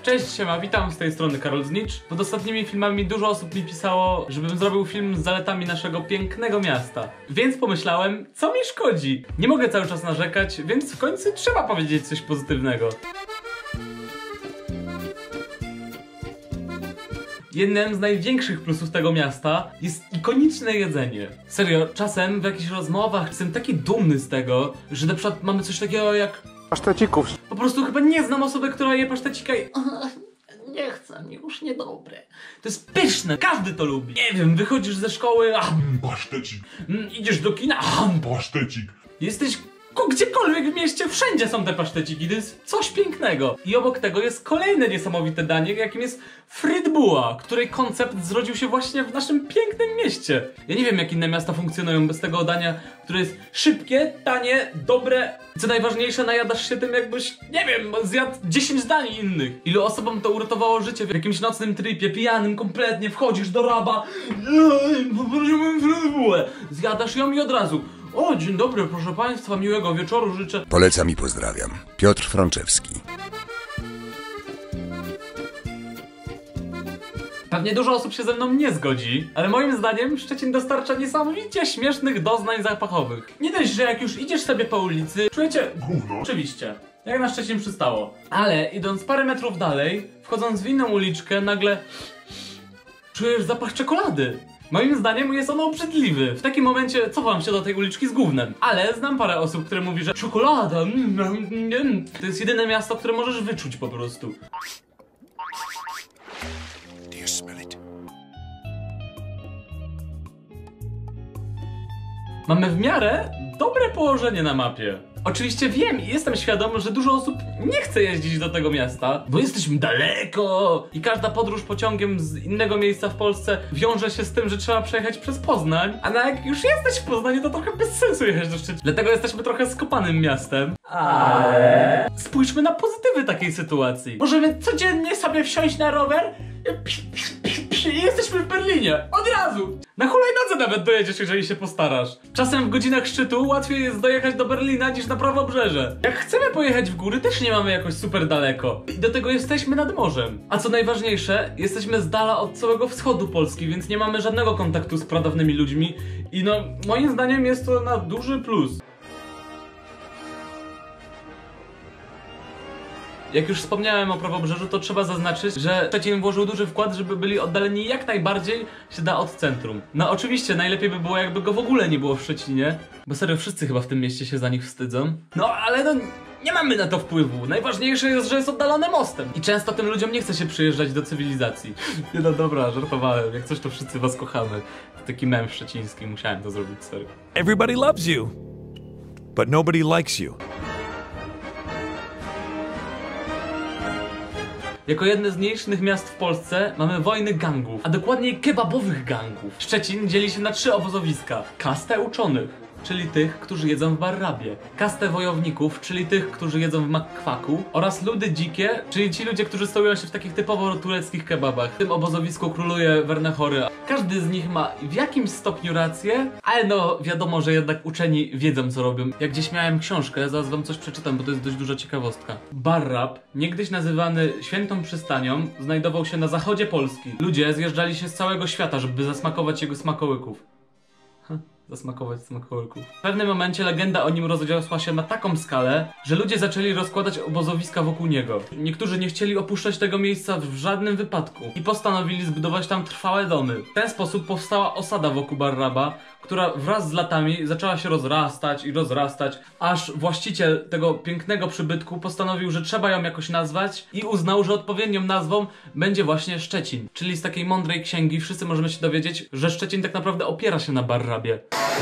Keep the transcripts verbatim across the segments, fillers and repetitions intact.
Cześć, siema, witam, z tej strony Karol Znicz. Pod ostatnimi filmami dużo osób mi pisało, żebym zrobił film z zaletami naszego pięknego miasta. Więc pomyślałem, co mi szkodzi? Nie mogę cały czas narzekać, więc w końcu trzeba powiedzieć coś pozytywnego. Jednym z największych plusów tego miasta jest ikoniczne jedzenie. Serio, czasem w jakichś rozmowach jestem taki dumny z tego, że na przykład mamy coś takiego jak pasztecików. Po prostu chyba nie znam osoby, która je pasztecika i nie chcę, już niedobre. To jest pyszne, każdy to lubi. Nie wiem, wychodzisz ze szkoły, a Pasztecik. idziesz do kina, a Pasztecik. jesteś gdziekolwiek w mieście, wszędzie są te paszteciki, to jest coś pięknego. I obok tego jest kolejne niesamowite danie, jakim jest frytbuła, której koncept zrodził się właśnie w naszym pięknym mieście. Ja nie wiem, jak inne miasta funkcjonują bez tego dania, które jest szybkie, tanie, dobre. Co najważniejsze, najadasz się tym, jakbyś, nie wiem, zjadł dziesięć dań innych. Ilu osobom to uratowało życie w jakimś nocnym tripie, pijanym kompletnie, wchodzisz do raba, poprosiłem frytbułę, zjadasz ją i od razu: o, dzień dobry, proszę państwa, miłego wieczoru życzę. Polecam i pozdrawiam. Piotr Frączewski. Pewnie dużo osób się ze mną nie zgodzi, ale moim zdaniem Szczecin dostarcza niesamowicie śmiesznych doznań zapachowych. Nie dość, że jak już idziesz sobie po ulicy, czujecie gówno. Oczywiście, jak na Szczecin przystało. Ale idąc parę metrów dalej, wchodząc w inną uliczkę, nagle czujesz zapach czekolady. Moim zdaniem jest on obrzydliwy. W takim momencie cofam się do tej uliczki z gównem. Ale znam parę osób, które mówi, że czekolada mm, mm, mm, to jest jedyne miasto, które możesz wyczuć po prostu. Do you smell it? Mamy w miarę dobre położenie na mapie. Oczywiście wiem i jestem świadom, że dużo osób nie chce jeździć do tego miasta, bo jesteśmy daleko i każda podróż pociągiem z innego miejsca w Polsce wiąże się z tym, że trzeba przejechać przez Poznań, a na jak już jesteś w Poznaniu, to trochę bez sensu jechać do Szczecina. Dlatego jesteśmy trochę skopanym miastem. Ale spójrzmy na pozytywy takiej sytuacji. Możemy codziennie sobie wsiąść na rower i jesteśmy w Berlinie. Od razu. Na hulajnodze nawet dojedziesz, jeżeli się postarasz. Czasem w godzinach szczytu łatwiej jest dojechać do Berlina niż na prawobrzeże. Jak chcemy pojechać w góry, też nie mamy jakoś super daleko. I do tego jesteśmy nad morzem. A co najważniejsze, jesteśmy z dala od całego wschodu Polski, więc nie mamy żadnego kontaktu z pradawnymi ludźmi. I no, moim zdaniem jest to na duży plus. Jak już wspomniałem o prawobrzeżu, to trzeba zaznaczyć, że Szczecin włożył duży wkład, żeby byli oddaleni jak najbardziej się da od centrum. No oczywiście najlepiej by było, jakby go w ogóle nie było w Szczecinie, bo serio wszyscy chyba w tym mieście się za nich wstydzą. No ale no nie mamy na to wpływu. Najważniejsze jest, że jest oddalone mostem. I często tym ludziom nie chce się przyjeżdżać do cywilizacji. Nie no dobra, żartowałem. Jak coś, to wszyscy was kochamy. To taki mem szczeciński, musiałem to zrobić, serio. Everybody loves you, but nobody likes you. Jako jedne z mniejszych miast w Polsce mamy wojny gangów, a dokładniej kebabowych gangów. Szczecin dzieli się na trzy obozowiska. Kastę uczonych, czyli tych, którzy jedzą w Barrabie. Kastę wojowników, czyli tych, którzy jedzą w Makkwaku. Oraz ludy dzikie, czyli ci ludzie, którzy stołują się w takich typowo tureckich kebabach. W tym obozowisku króluje Wernechory. Każdy z nich ma w jakimś stopniu rację, ale no wiadomo, że jednak uczeni wiedzą, co robią. Jak gdzieś miałem książkę, zaraz wam coś przeczytam, bo to jest dość duża ciekawostka. Barrab, niegdyś nazywany świętą przystanią, znajdował się na zachodzie Polski. Ludzie zjeżdżali się z całego świata, żeby zasmakować jego smakołyków. Zasmakować smakołyków. W pewnym momencie legenda o nim rozniosła się na taką skalę, że ludzie zaczęli rozkładać obozowiska wokół niego. Niektórzy nie chcieli opuszczać tego miejsca w żadnym wypadku i postanowili zbudować tam trwałe domy. W ten sposób powstała osada wokół Barraba, która wraz z latami zaczęła się rozrastać i rozrastać, aż właściciel tego pięknego przybytku postanowił, że trzeba ją jakoś nazwać i uznał, że odpowiednią nazwą będzie właśnie Szczecin. Czyli z takiej mądrej księgi wszyscy możemy się dowiedzieć, że Szczecin tak naprawdę opiera się na Barrabie.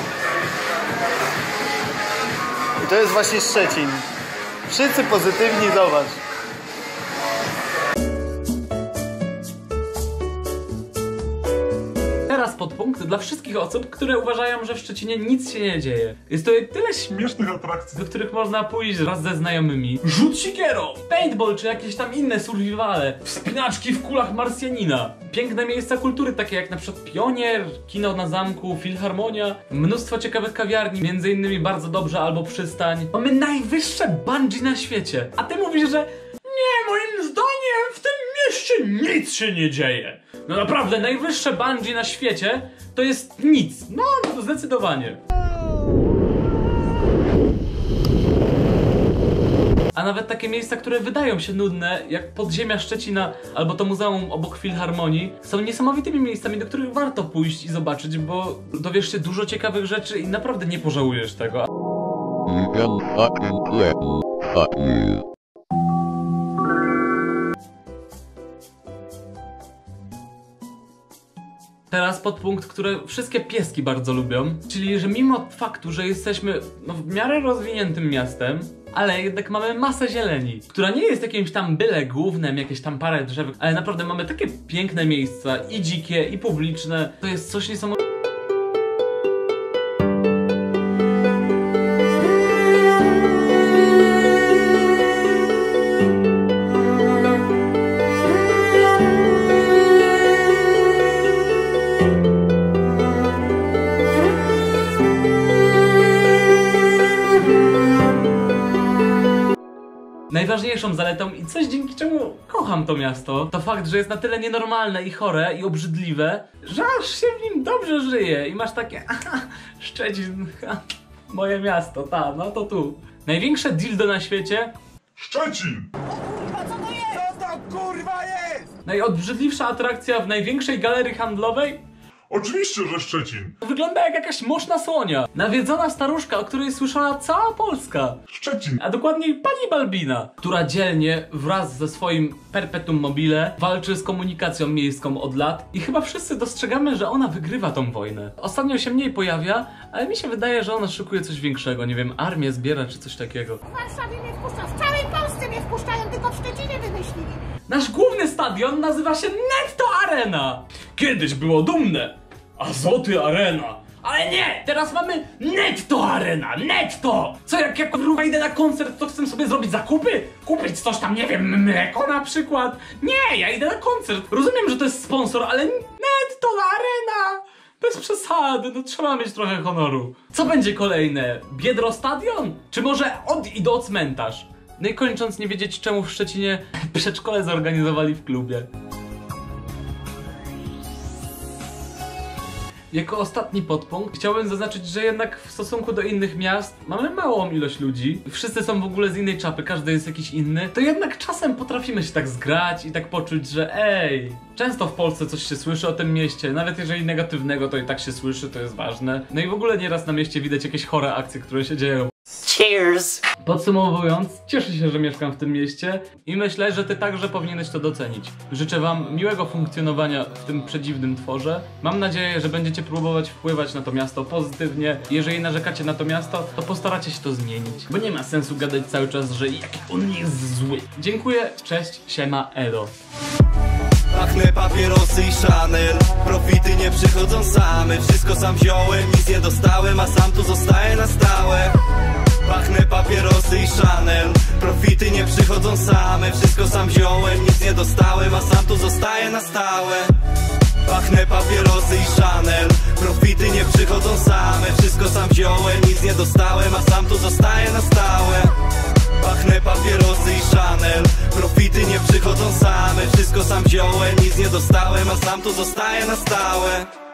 I to jest właśnie Szczecin. Wszyscy pozytywni, zobacz. Teraz podpunkt dla wszystkich osób, które uważają, że w Szczecinie nic się nie dzieje. Jest to tyle Śmiesznych atrakcji, do których można pójść wraz ze znajomymi. Rzut siekierą, paintball czy jakieś tam inne survivale, wspinaczki w kulach Marsjanina. Piękne miejsca kultury, takie jak na przykład Pionier, kino na zamku, Filharmonia, mnóstwo ciekawych kawiarni, między innymi Bardzo Dobrze albo Przystań. Mamy najwyższe bungee na świecie, a ty mówisz, że nie, moim zdaniem w tym wreszcie nic się nie dzieje. No naprawdę, najwyższe bungee na świecie to jest nic. No, zdecydowanie. A nawet takie miejsca, które wydają się nudne, jak podziemia Szczecina albo to muzeum obok Filharmonii, są niesamowitymi miejscami, do których warto pójść i zobaczyć, bo dowiesz się dużo ciekawych rzeczy i naprawdę nie pożałujesz tego. Teraz podpunkt, który wszystkie pieski bardzo lubią, czyli że mimo faktu, że jesteśmy no, w miarę rozwiniętym miastem, ale jednak mamy masę zieleni, która nie jest jakimś tam byle głównym, jakieś tam parę drzew, ale naprawdę mamy takie piękne miejsca, i dzikie, i publiczne. To jest coś niesamowitego. Najważniejszą zaletą i coś, dzięki czemu kocham to miasto, to fakt, że jest na tyle nienormalne i chore i obrzydliwe, że aż się w nim dobrze żyje i masz takie aha, Szczecin, ha, moje miasto, ta, no to tu. Największe dildo na świecie? Szczecin! Najobrzydliwsza atrakcja w największej galerii handlowej? Oczywiście, że Szczecin! Wygląda jak jakaś moszna słonia. Nawiedzona staruszka, o której słyszała cała Polska. Szczecin! A dokładniej pani Balbina, która dzielnie wraz ze swoim perpetuum mobile walczy z komunikacją miejską od lat i chyba wszyscy dostrzegamy, że ona wygrywa tą wojnę. Ostatnio się mniej pojawia, ale mi się wydaje, że ona szykuje coś większego, nie wiem, armię zbiera czy coś takiego. W Warszawie mnie wpuszczają, w całej Polsce mnie wpuszczają, tylko w Szczecinie wymyślili. Nasz główny stadion nazywa się Netto Arena. Kiedyś było dumne. Azoty Arena. Ale nie! Teraz mamy Netto Arena! Netto! Co jak jak kurwa idę na koncert, to chcę sobie zrobić zakupy? Kupić coś tam, nie wiem, mleko na przykład? Nie, ja idę na koncert. Rozumiem, że to jest sponsor, ale Netto Arena! Bez przesady, no trzeba mieć trochę honoru. Co będzie kolejne? Biedro Stadion? Czy może od i do cmentarz? No i kończąc, nie wiedzieć czemu w Szczecinie przedszkole zorganizowali w klubie. Jako ostatni podpunkt chciałbym zaznaczyć, że jednak w stosunku do innych miast mamy małą ilość ludzi. Wszyscy są w ogóle z innej czapy, każdy jest jakiś inny. To jednak czasem potrafimy się tak zgrać i tak poczuć, że ej, często w Polsce coś się słyszy o tym mieście. Nawet jeżeli negatywnego, to i tak się słyszy, to jest ważne. No i w ogóle nieraz na mieście widać jakieś chore akcje, które się dzieją. Cheers! Podsumowując, cieszę się, że mieszkam w tym mieście i myślę, że ty także powinieneś to docenić. Życzę wam miłego funkcjonowania w tym przedziwnym tworze. Mam nadzieję, że będziecie próbować wpływać na to miasto pozytywnie. Jeżeli narzekacie na to miasto, to postaracie się to zmienić. Bo nie ma sensu gadać cały czas, że jaki on jest zły. Dziękuję, cześć, siema, elo. Pachnę papierosy i Chanel. Profity nie przychodzą same. Wszystko sam wziąłem, nic nie dostałem, a sam tu zostaję na stałe. Pachnę papierosy i Chanel. Profity nie przychodzą same. Wszystko sam wziąłem, nic nie dostałem, a sam tu zostaję na stałe. Pachnę papierosy i Chanel. Profity nie przychodzą same. Wszystko sam wziąłem, nic nie dostałem, a sam tu zostaję na stałe. Pachnę papierosy i Chanel. Profity nie przychodzą same. Wszystko sam wziąłem, nic nie dostałem, a sam tu zostaję na stałe.